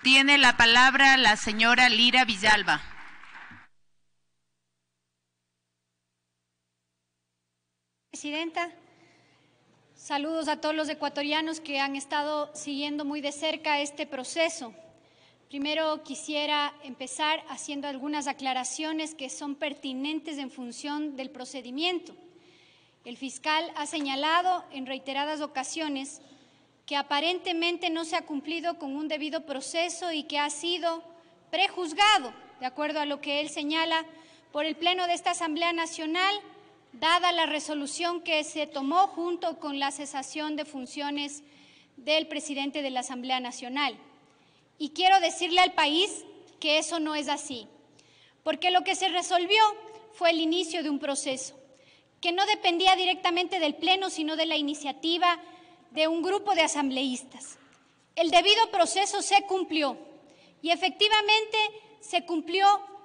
Tiene la palabra la señora Lira Villalba. Presidenta, saludos a todos los ecuatorianos que han estado siguiendo muy de cerca este proceso. Primero quisiera empezar haciendo algunas aclaraciones que son pertinentes en función del procedimiento. El fiscal ha señalado en reiteradas ocasiones que aparentemente no se ha cumplido con un debido proceso y que ha sido prejuzgado, de acuerdo a lo que él señala, por el Pleno de esta Asamblea Nacional, dada la resolución que se tomó junto con la cesación de funciones del presidente de la Asamblea Nacional. Y quiero decirle al país que eso no es así, porque lo que se resolvió fue el inicio de un proceso que no dependía directamente del Pleno, sino de la iniciativa de un grupo de asambleístas. El debido proceso se cumplió y efectivamente se cumplió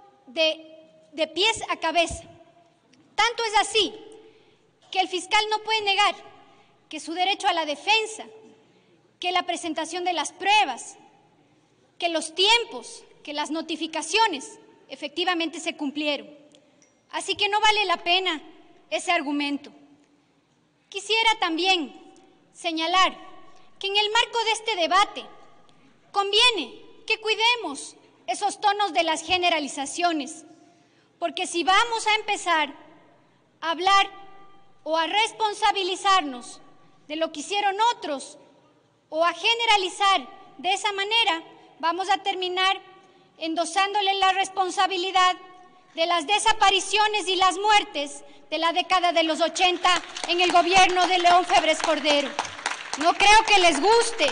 de pies a cabeza. Tanto es así que el fiscal no puede negar que su derecho a la defensa, que la presentación de las pruebas, que los tiempos, que las notificaciones efectivamente se cumplieron. Así que no vale la pena ese argumento. Quisiera también señalar que en el marco de este debate conviene que cuidemos esos tonos de las generalizaciones, porque si vamos a empezar a hablar o a responsabilizarnos de lo que hicieron otros o a generalizar de esa manera, vamos a terminar endosándole la responsabilidad de las desapariciones y las muertes de la década de los 80 en el gobierno de León Febres Cordero. No creo que les guste,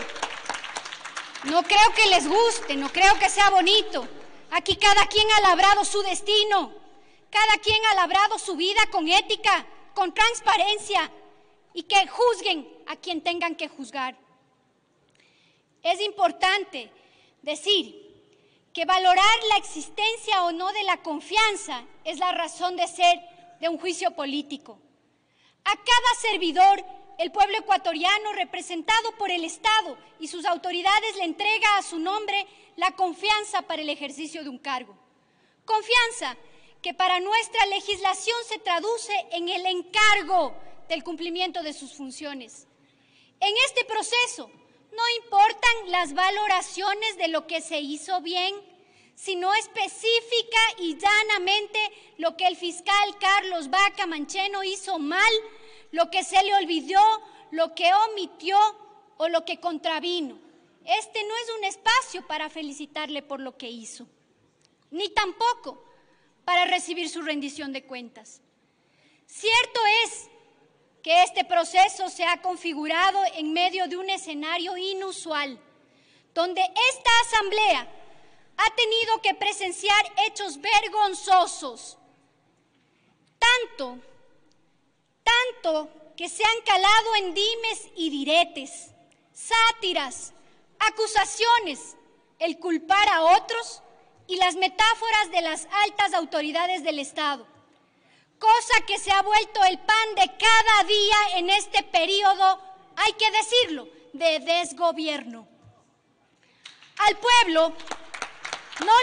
no creo que sea bonito. Aquí cada quien ha labrado su destino, cada quien ha labrado su vida con ética, con transparencia, y que juzguen a quien tengan que juzgar. Es importante decir que valorar la existencia o no de la confianza es la razón de ser de un juicio político. A cada servidor, el pueblo ecuatoriano, representado por el Estado y sus autoridades, le entrega a su nombre la confianza para el ejercicio de un cargo. Confianza que para nuestra legislación se traduce en el encargo del cumplimiento de sus funciones. En este proceso no importan las valoraciones de lo que se hizo bien, sino específica y llanamente lo que el fiscal Carlos Vaca Mancheno hizo mal, lo que se le olvidó, lo que omitió o lo que contravino. Este no es un espacio para felicitarle por lo que hizo, ni tampoco para recibir su rendición de cuentas. Cierto es que este proceso se ha configurado en medio de un escenario inusual, donde esta Asamblea ha tenido que presenciar hechos vergonzosos, tanto que se han calado en dimes y diretes, sátiras, acusaciones, el culpar a otros y las metáforas de las altas autoridades del Estado, cosa que se ha vuelto el pan de cada día en este periodo, hay que decirlo, de desgobierno. Al pueblo no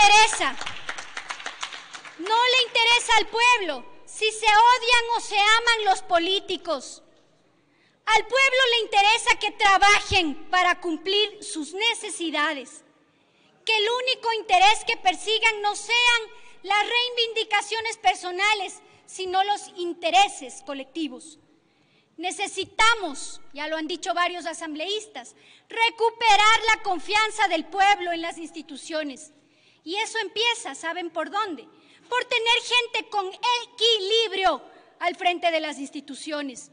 le interesa al pueblo si se odian o se aman los políticos. Al pueblo le interesa que trabajen para cumplir sus necesidades, que el único interés que persigan no sean las reivindicaciones personales, sino los intereses colectivos. Necesitamos, ya lo han dicho varios asambleístas, recuperar la confianza del pueblo en las instituciones. Y eso empieza, ¿saben por dónde? Por tener gente con equilibrio al frente de las instituciones,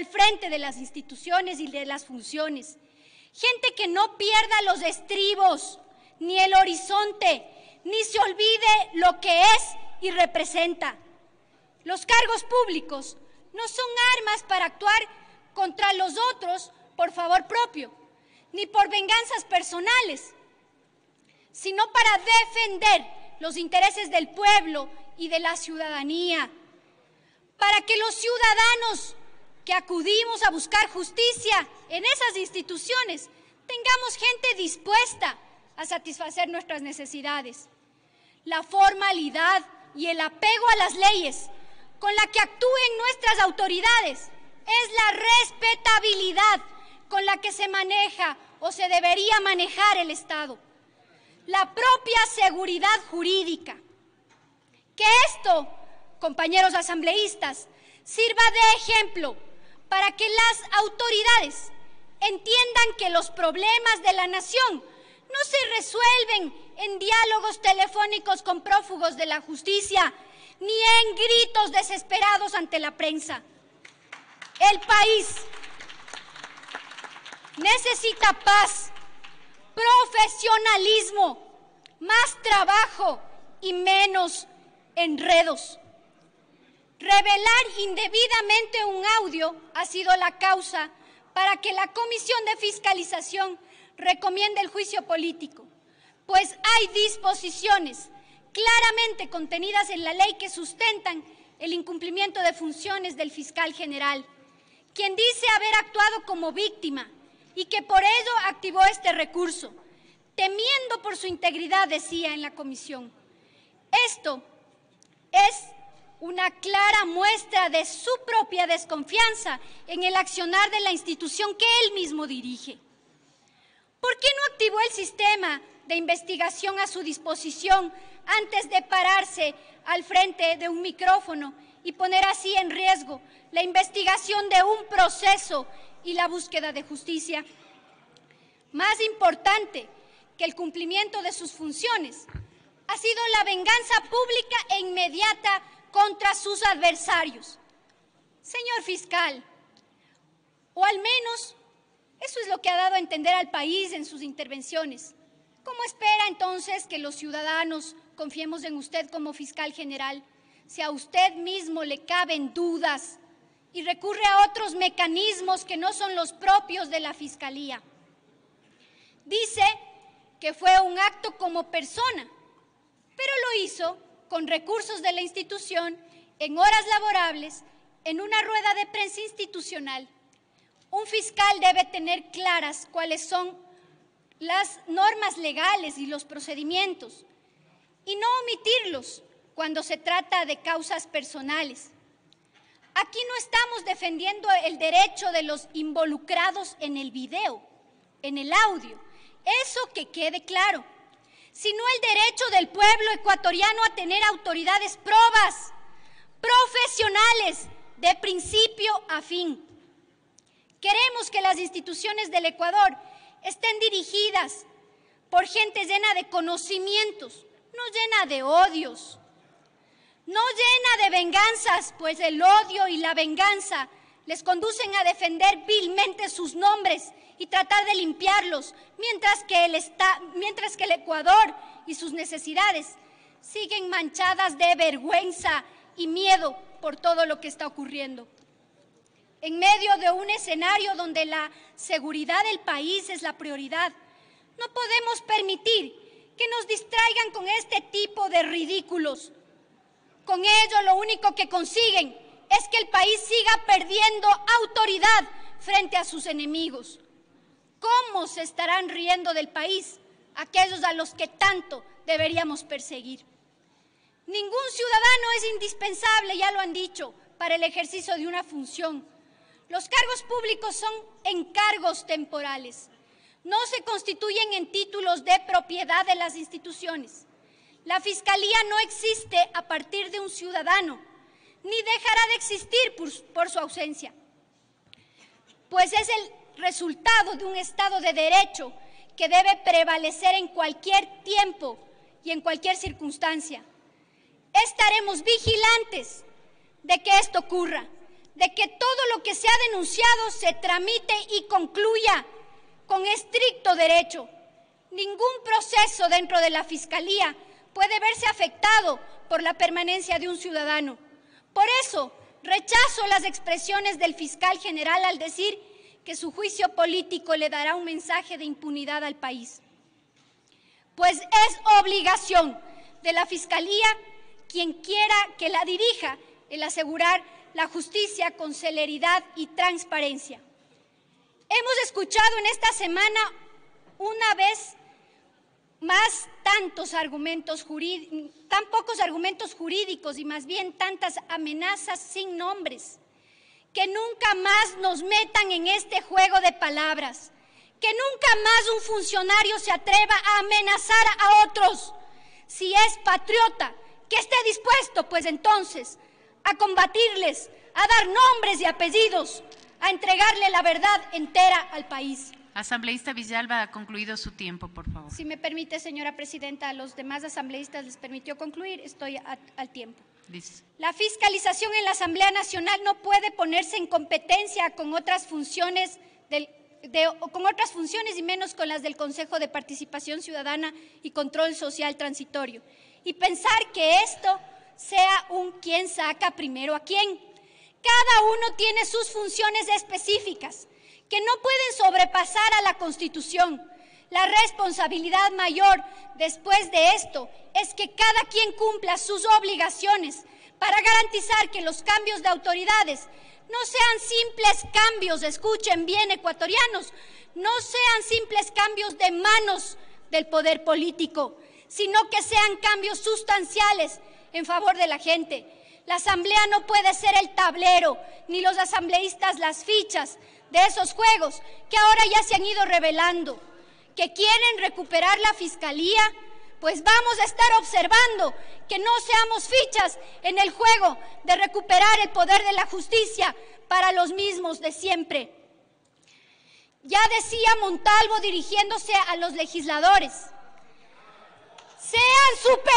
y de las funciones. Gente que no pierda los estribos, ni el horizonte, ni se olvide lo que es y representa. Los cargos públicos no son armas para actuar contra los otros por favor propio, ni por venganzas personales, sino para defender los intereses del pueblo y de la ciudadanía, para que los ciudadanos que acudimos a buscar justicia en esas instituciones tengamos gente dispuesta a satisfacer nuestras necesidades. La formalidad y el apego a las leyes con la que actúen nuestras autoridades es la respetabilidad con la que se maneja o se debería manejar el Estado. La propia seguridad jurídica. Que esto, compañeros asambleístas, sirva de ejemplo para que las autoridades entiendan que los problemas de la nación no se resuelven en diálogos telefónicos con prófugos de la justicia, ni en gritos desesperados ante la prensa. El país necesita paz, profesionalismo, más trabajo y menos enredos. Revelar indebidamente un audio ha sido la causa para que la Comisión de Fiscalización recomiende el juicio político, pues hay disposiciones claramente contenidas en la ley que sustentan el incumplimiento de funciones del fiscal general, quien dice haber actuado como víctima y que por ello activó este recurso, temiendo por su integridad, decía en la comisión. Esto es una clara muestra de su propia desconfianza en el accionar de la institución que él mismo dirige. ¿Por qué no activó el sistema de investigación a su disposición antes de pararse al frente de un micrófono y poner así en riesgo la investigación de un proceso y la búsqueda de justicia? Más importante que el cumplimiento de sus funciones ha sido la venganza pública e inmediata contra sus adversarios. Señor fiscal, o al menos eso es lo que ha dado a entender al país en sus intervenciones. ¿Cómo espera entonces que los ciudadanos confiemos en usted como fiscal general si a usted mismo le caben dudas y recurre a otros mecanismos que no son los propios de la Fiscalía? Dice que fue un acto como persona, pero lo hizo con recursos de la institución, en horas laborables, en una rueda de prensa institucional. Un fiscal debe tener claras cuáles son las normas legales y los procedimientos, y no omitirlos cuando se trata de causas personales. Aquí no estamos defendiendo el derecho de los involucrados en el video, en el audio, eso que quede claro, sino el derecho del pueblo ecuatoriano a tener autoridades probas, profesionales, de principio a fin. Queremos que las instituciones del Ecuador estén dirigidas por gente llena de conocimientos, no llena de odios, no llena de venganzas, pues el odio y la venganza les conducen a defender vilmente sus nombres y tratar de limpiarlos, mientras que el Ecuador y sus necesidades siguen manchadas de vergüenza y miedo por todo lo que está ocurriendo. En medio de un escenario donde la seguridad del país es la prioridad, no podemos permitir que nos distraigan con este tipo de ridículos. Con ello lo único que consiguen es que el país siga perdiendo autoridad frente a sus enemigos. ¿Cómo se estarán riendo del país aquellos a los que tanto deberíamos perseguir? Ningún ciudadano es indispensable, ya lo han dicho, para el ejercicio de una función. Los cargos públicos son encargos temporales. No se constituyen en títulos de propiedad de las instituciones. La Fiscalía no existe a partir de un ciudadano, ni dejará de existir por su ausencia, pues es el resultado de un Estado de Derecho que debe prevalecer en cualquier tiempo y en cualquier circunstancia. Estaremos vigilantes de que esto ocurra, de que todo lo que se ha denunciado se tramite y concluya con estricto derecho. Ningún proceso dentro de la Fiscalía puede verse afectado por la permanencia de un ciudadano. Por eso, rechazo las expresiones del fiscal general al decir que su juicio político le dará un mensaje de impunidad al país. Pues es obligación de la Fiscalía, quien quiera que la dirija, el asegurar la justicia con celeridad y transparencia. Hemos escuchado en esta semana una vez tan pocos argumentos jurídicos y más bien tantas amenazas sin nombres. Que nunca más nos metan en este juego de palabras. Que nunca más un funcionario se atreva a amenazar a otros. Si es patriota, que esté dispuesto, pues entonces, a combatirles, a dar nombres y apellidos, a entregarle la verdad entera al país. Asambleísta Villalba, ha concluido su tiempo, por favor. Si me permite, señora presidenta, a los demás asambleístas les permitió concluir, estoy al tiempo. Dice. La fiscalización en la Asamblea Nacional no puede ponerse en competencia con otras funciones y menos con las del Consejo de Participación Ciudadana y Control Social Transitorio. Y pensar que esto sea un quién saca primero a quién. Cada uno tiene sus funciones específicas que no pueden sobrepasar a la Constitución. La responsabilidad mayor después de esto es que cada quien cumpla sus obligaciones para garantizar que los cambios de autoridades no sean simples cambios, escuchen bien, ecuatorianos, no sean simples cambios de manos del poder político, sino que sean cambios sustanciales en favor de la gente. La Asamblea no puede ser el tablero, ni los asambleístas las fichas de esos juegos que ahora ya se han ido revelando. Que quieren recuperar la Fiscalía, pues vamos a estar observando que no seamos fichas en el juego de recuperar el poder de la justicia para los mismos de siempre. Ya decía Montalvo dirigiéndose a los legisladores, sean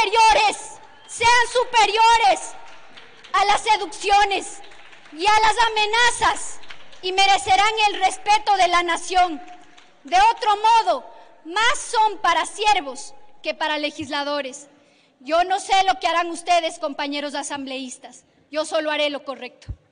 superiores a las seducciones y a las amenazas y merecerán el respeto de la nación. De otro modo, más son para siervos que para legisladores. Yo no sé lo que harán ustedes, compañeros asambleístas. Yo solo haré lo correcto.